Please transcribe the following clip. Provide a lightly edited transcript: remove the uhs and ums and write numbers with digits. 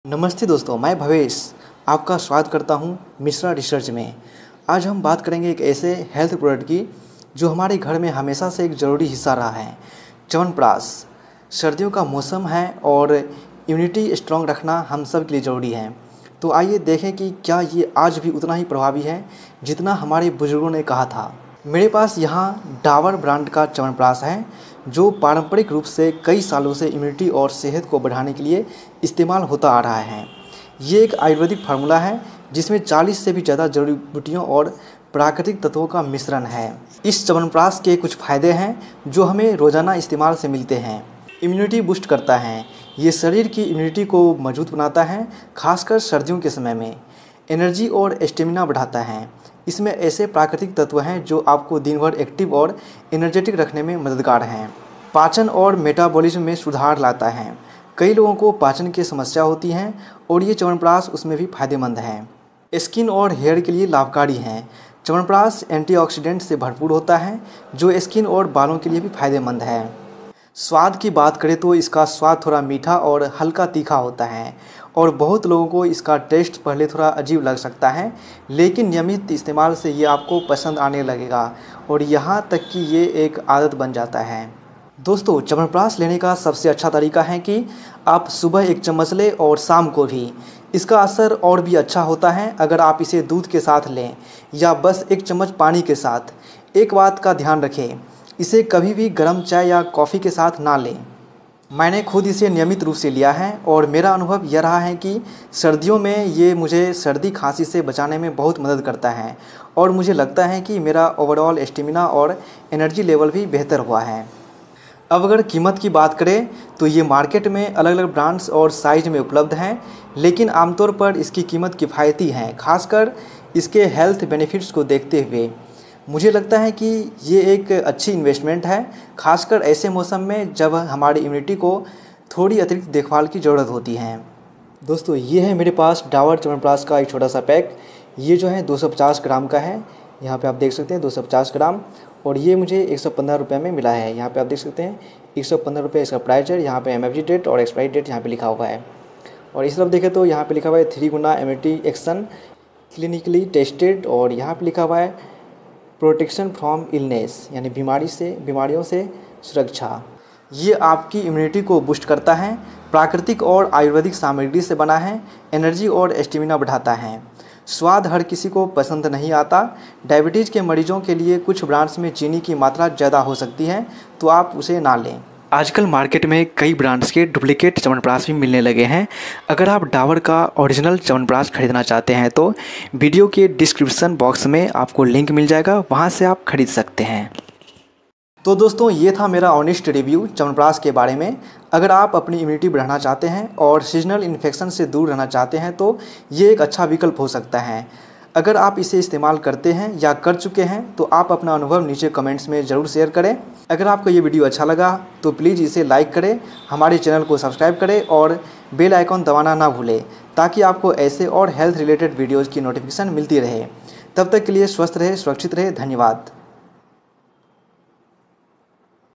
नमस्ते दोस्तों, मैं भवेश आपका स्वागत करता हूं मिश्रा रिसर्च में। आज हम बात करेंगे एक ऐसे हेल्थ प्रोडक्ट की जो हमारे घर में हमेशा से एक ज़रूरी हिस्सा रहा है, च्यवनप्राश। सर्दियों का मौसम है और इम्यूनिटी स्ट्रॉन्ग रखना हम सब के लिए ज़रूरी है। तो आइए देखें कि क्या ये आज भी उतना ही प्रभावी है जितना हमारे बुजुर्गों ने कहा था। मेरे पास यहाँ डाबर ब्रांड का च्यवनप्राश है जो पारंपरिक रूप से कई सालों से इम्यूनिटी और सेहत को बढ़ाने के लिए इस्तेमाल होता आ रहा है। ये एक आयुर्वेदिक फार्मूला है जिसमें 40 से भी ज़्यादा जड़ी बूटियों और प्राकृतिक तत्वों का मिश्रण है। इस च्यवनप्राश के कुछ फ़ायदे हैं जो हमें रोज़ाना इस्तेमाल से मिलते हैं। इम्यूनिटी बूस्ट करता है, ये शरीर की इम्यूनिटी को मजबूत बनाता है, खासकर सर्दियों के समय में। एनर्जी और स्टेमिना बढ़ाता है, इसमें ऐसे प्राकृतिक तत्व हैं जो आपको दिन भर एक्टिव और एनर्जेटिक रखने में मददगार हैं। पाचन और मेटाबॉलिज्म में सुधार लाता है, कई लोगों को पाचन की समस्या होती हैं और ये च्यवनप्राश उसमें भी फायदेमंद है। स्किन और हेयर के लिए लाभकारी हैं। च्यवनप्राश एंटीऑक्सीडेंट से भरपूर होता है जो स्किन और बालों के लिए भी फायदेमंद है। स्वाद की बात करें तो इसका स्वाद थोड़ा मीठा और हल्का तीखा होता है और बहुत लोगों को इसका टेस्ट पहले थोड़ा अजीब लग सकता है, लेकिन नियमित इस्तेमाल से ये आपको पसंद आने लगेगा और यहाँ तक कि ये एक आदत बन जाता है। दोस्तों, च्यवनप्राश लेने का सबसे अच्छा तरीका है कि आप सुबह 1 चम्मच लें और शाम को भी। इसका असर और भी अच्छा होता है अगर आप इसे दूध के साथ लें या बस 1 चम्मच पानी के साथ। एक बात का ध्यान रखें, इसे कभी भी गर्म चाय या कॉफ़ी के साथ ना लें। मैंने खुद इसे नियमित रूप से लिया है और मेरा अनुभव यह रहा है कि सर्दियों में ये मुझे सर्दी खांसी से बचाने में बहुत मदद करता है और मुझे लगता है कि मेरा ओवरऑल स्टेमिना और एनर्जी लेवल भी बेहतर हुआ है। अब अगर कीमत की बात करें तो ये मार्केट में अलग अलग ब्रांड्स और साइज में उपलब्ध हैं, लेकिन आमतौर पर इसकी कीमत किफ़ायती है, खासकर इसके हेल्थ बेनिफिट्स को देखते हुए। मुझे लगता है कि ये एक अच्छी इन्वेस्टमेंट है, खासकर ऐसे मौसम में जब हमारी इम्यूनिटी को थोड़ी अतिरिक्त देखभाल की ज़रूरत होती है। दोस्तों, ये है मेरे पास डाबर च्यवनप्राश का एक छोटा सा पैक। ये जो है 250 ग्राम का है, यहाँ पे आप देख सकते हैं 250 ग्राम, और ये मुझे 115 रुपये में मिला है। यहाँ पे आप देख सकते हैं 115 रुपये इसका प्राइस है। यहाँ पे एमएफजी डेट और एक्सपायरी डेट यहाँ पे लिखा हुआ है। और इस तरफ देखें तो यहाँ पे लिखा हुआ है 3 गुना इम्यूनिटी एक्शन क्लिनिकली टेस्टेड, और यहाँ पे लिखा हुआ है प्रोटेक्शन फ्रॉम इलनेस, यानी बीमारियों से सुरक्षा। ये आपकी इम्यूनिटी को बूस्ट करता है, प्राकृतिक और आयुर्वेदिक सामग्री से बना है, एनर्जी और स्टेमिना बढ़ाता है। स्वाद हर किसी को पसंद नहीं आता। डायबिटीज़ के मरीजों के लिए कुछ ब्रांड्स में चीनी की मात्रा ज़्यादा हो सकती है, तो आप उसे ना लें। आजकल मार्केट में कई ब्रांड्स के डुप्लीकेट च्यवनप्राश भी मिलने लगे हैं। अगर आप डाबर का ओरिजिनल च्यवनप्राश खरीदना चाहते हैं तो वीडियो के डिस्क्रिप्शन बॉक्स में आपको लिंक मिल जाएगा, वहां से आप खरीद सकते हैं। तो दोस्तों, ये था मेरा ऑनेस्ट रिव्यू च्यवनप्राश के बारे में। अगर आप अपनी इम्यूनिटी बढ़ाना चाहते हैं और सीजनल इन्फेक्शन से दूर रहना चाहते हैं तो ये एक अच्छा विकल्प हो सकता है। अगर आप इसे इस्तेमाल करते हैं या कर चुके हैं तो आप अपना अनुभव नीचे कमेंट्स में ज़रूर शेयर करें। अगर आपको ये वीडियो अच्छा लगा तो प्लीज़ इसे लाइक करें, हमारे चैनल को सब्सक्राइब करें और बेल आइकॉन दबाना ना भूलें, ताकि आपको ऐसे और हेल्थ रिलेटेड वीडियोज़ की नोटिफिकेशन मिलती रहे। तब तक के लिए स्वस्थ रहे, सुरक्षित रहे। धन्यवाद।